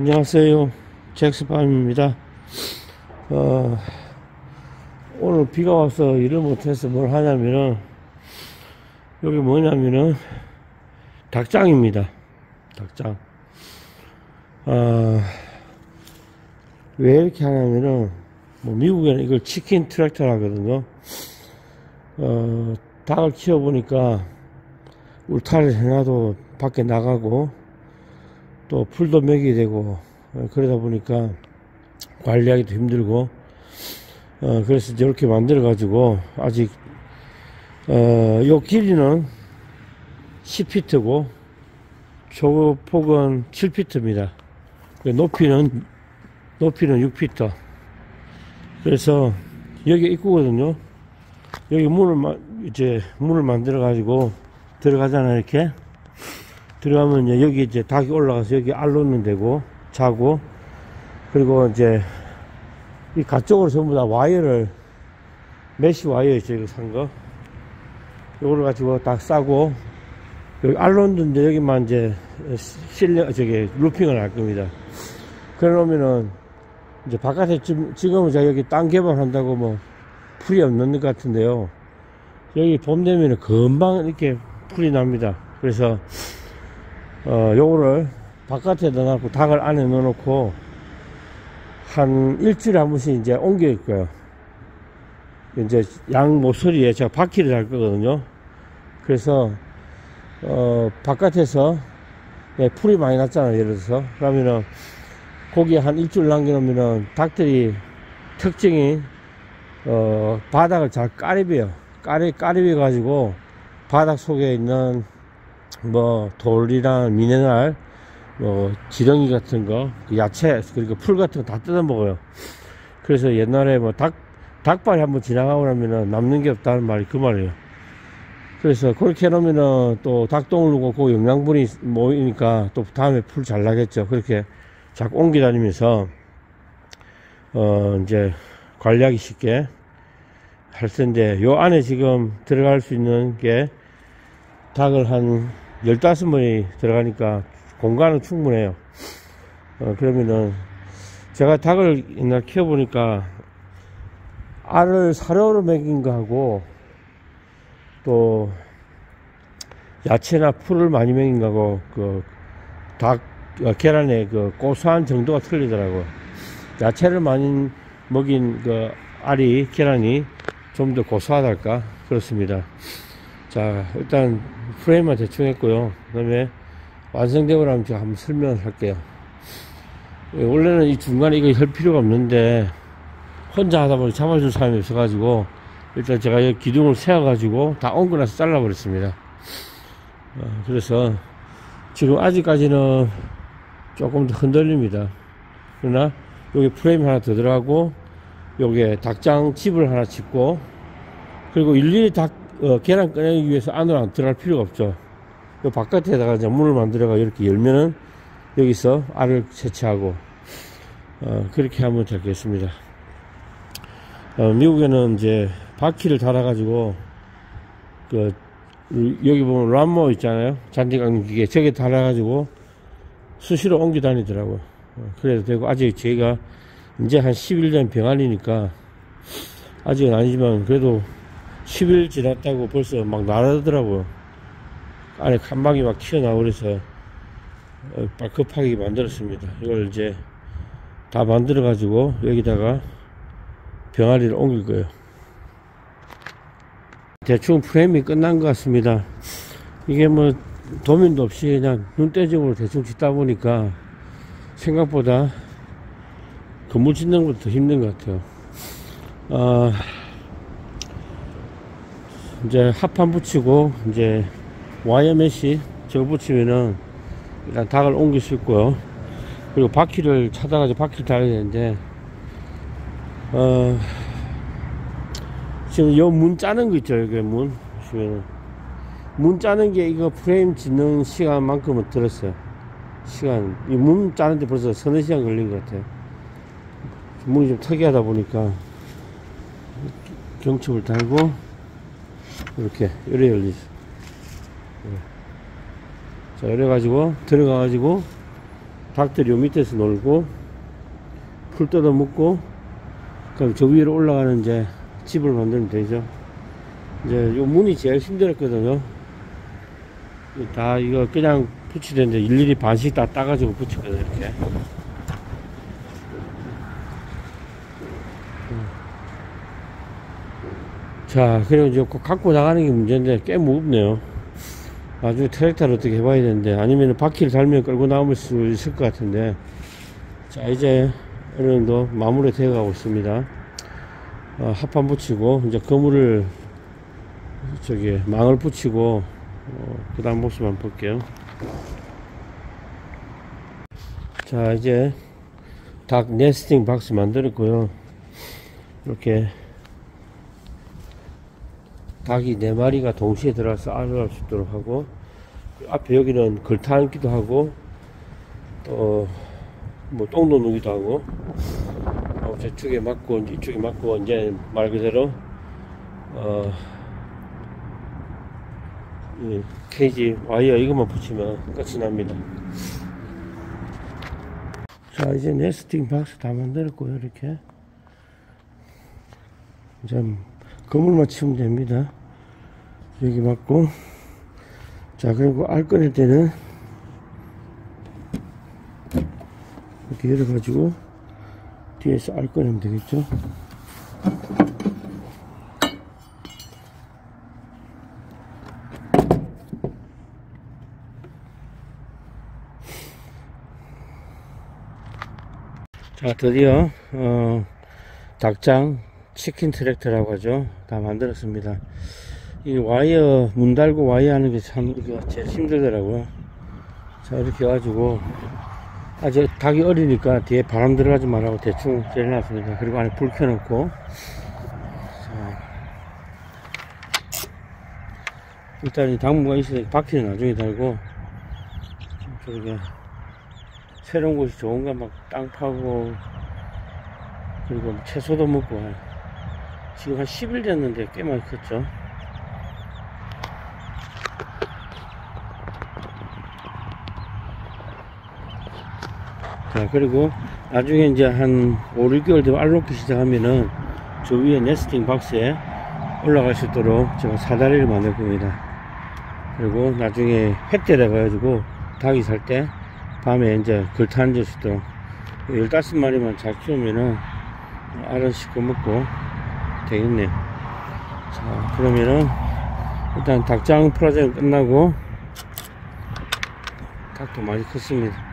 안녕하세요, 잭스팜입니다. 오늘 비가 와서 일을 못해서 뭘 하냐면은, 여기 뭐냐면은 닭장입니다. 닭장. 왜 이렇게 하냐면은, 뭐 미국에는 이걸 치킨 트랙터라 하거든요. 닭을 키워보니까 울타리를 해놔도 밖에 나가고 또 풀도 먹이게 되고, 그러다 보니까 관리하기도 힘들고, 그래서 이렇게 만들어 가지고, 아직 요 길이는 10피트고 폭은 7피트입니다 높이는 6피트. 그래서 여기 입구거든요. 여기 문을 만들어 가지고 들어가잖아요. 이렇게 들어가면 이제 여기 이제 닭이 올라가서 여기 알 놓는 데고 자고, 그리고 이제 이 가쪽으로 전부 다 와이어를, 메쉬 와이어 있죠, 이거 산 거. 요거를 가지고 딱 싸고, 여기 알 놓는데 여기만 이제 루핑을 할 겁니다. 그래 놓으면은 이제 바깥에 지금은 제가 여기 땅 개방한다고 뭐 풀이 없는 것 같은데요. 여기 봄 되면은 금방 이렇게 풀이 납니다. 그래서 요거를 바깥에 넣어놓고 닭을 안에 넣어놓고 한 일주일에 한 번씩 이제 옮길 거예요. 이제 양 모서리에 제가 바퀴를 달 거거든요. 그래서 바깥에서 풀이 많이 났잖아요, 예를 들어서. 그러면은 거기에 한 일주일 남겨놓으면은 닭들이 특징이 바닥을 잘 까리벼요. 까리벼 가지고 바닥 속에 있는 뭐 돌이나 미네랄, 지렁이 같은 거, 야채, 그리고 풀 같은 거 다 뜯어 먹어요. 그래서 옛날에 뭐 닭발이 한번 지나가고 나면은 남는 게 없다는 말이 그 말이에요. 그래서 그렇게 해놓으면은 또 닭똥을 누고 그 영양분이 모이니까 또 다음에 풀 잘 나겠죠. 그렇게 자꾸 옮겨 다니면서 이제 관리하기 쉽게 할 텐데, 요 안에 지금 들어갈 수 있는 게 닭을 한 15마리 들어가니까 공간은 충분해요. 그러면은 제가 닭을 옛날 키워보니까 알을 사료로 먹인 거하고 또 야채나 풀을 많이 먹인 거하고 계란의 고소한 정도가 틀리더라고요. 야채를 많이 먹인 알이, 계란이 좀 더 고소하달까 그렇습니다. 자, 일단 프레임만 대충 했고요. 그 다음에 완성되고 나면 제가 한번 설명을 할게요. 원래는 이 중간에 이거 할 필요가 없는데 혼자 하다 보니 잡아줄 사람이 없어가지고 일단 제가 여기 기둥을 세워가지고 다 옮겨 나서 잘라버렸습니다. 그래서 지금 아직까지는 조금 더 흔들립니다. 그러나 여기 프레임 하나 더 들어가고 여기에 닭장 집을 하나 짓고, 그리고 일일이 계란 꺼내기 위해서 안으로 안 들어갈 필요가 없죠. 요 바깥에다가 이제 문을 만들어가 이렇게 열면은 여기서 알을 채취하고, 그렇게 하면 되겠습니다. 미국에는 이제 바퀴를 달아가지고 여기 보면 람모 있잖아요, 잔디 깎는 기계, 저게 달아가지고 수시로 옮겨 다니더라고요. 그래도 되고, 아직 제가 이제 한 10일 된 병아리니까 아직은 아니지만 그래도 10일 지났다고 벌써 막 나르더라고요. 안에 칸막이 막 튀어나오고 그래서 급하게 만들었습니다. 이걸 이제 다 만들어 가지고 여기다가 병아리를 옮길 거예요. 대충 프레임이 끝난 것 같습니다. 이게 뭐 도면도 없이 그냥 눈대중으로 대충 짓다 보니까 생각보다 건물 짓는 것도 더 힘든 것 같아요. 이제 합판 붙이고 이제 와이어 메쉬 저거 붙이면은 일단 닭을 옮길 수 있고요. 그리고 바퀴를 찾아가지고 바퀴를 달아야 되는데, 지금 요 문 짜는 거 있죠. 여기 문 보시면은 문 짜는 게 이거 프레임 짓는 시간만큼은 들었어요. 이 문 짜는데 벌써 서너 시간 걸린 것 같아요. 문이 좀 특이하다 보니까 경첩을 달고 이렇게 이래 열리죠. 자, 이래가지고 들어가가지고 닭들이 요 밑에서 놀고 풀 뜯어 먹고, 그럼 저 위로 올라가는 이제 집을 만들면 되죠. 이제 요 문이 제일 힘들었거든요. 다 이거 그냥 붙이는데 일일이 반씩 다 따가지고 붙이거든요, 이렇게. 자, 그리고 이제 갖고 나가는 게 문제인데 꽤 무겁네요. 나중에 트랙터를 어떻게 해봐야 되는데, 아니면 바퀴를 달면 끌고 나올 수 있을 것 같은데. 자, 이제 어느 정도 마무리 되어 가고 있습니다. 합판 붙이고 이제 그물을 저기 망을 붙이고 그 다음 모습 한번 볼게요. 자, 이제 닭 네스팅 박스 만들었고요. 이렇게 닭이 4마리가 동시에 들어가서 알을 수 있도록 하고, 앞에 여기는 걸타앉기도 하고, 또 뭐 똥도 누기도 하고, 저쪽에 맞고 이쪽에 맞고, 이제 말 그대로 이 케이지 와이어 이것만 붙이면 끝이 납니다. 자, 이제 네스팅 박스 다 만들었고요. 이렇게 이제 그물만 치면 됩니다. 여기 맞고, 자, 그리고 알 꺼낼 때는 이렇게 열어가지고 뒤에서 알 꺼내면 되겠죠. 자, 드디어 닭장 치킨 트랙터라고 하죠. 다 만들었습니다. 이 와이어 문 달고 와이어 하는 게 참 우리가 제일 힘들더라고요. 자, 이렇게 해가지고 아직 닭이 어리니까 뒤에 바람 들어가지 말라고 대충 재려놨습니다. 그리고 안에 불 켜놓고, 자, 일단 이 당무가 있으니까 바퀴는 나중에 달고, 저렇게 새로운 곳이 좋은가 막 땅 파고, 그리고 채소도 먹고. 지금 한 10일 됐는데 꽤 많이 컸죠. 자, 그리고 나중에 이제 한 5, 6개월 되면 알 놓기 시작하면은 저 위에 네스팅 박스에 올라갈 수 있도록 제가 사다리를 만들 겁니다. 그리고 나중에 획대를 해가지고 닭이 살 때 밤에 이제 걸터 앉을 수 있도록 15마리만 잘 키우면은 알은 씻고 먹고 되겠네요. 자, 그러면은 일단 닭장 프로젝트 끝나고 닭도 많이 컸습니다.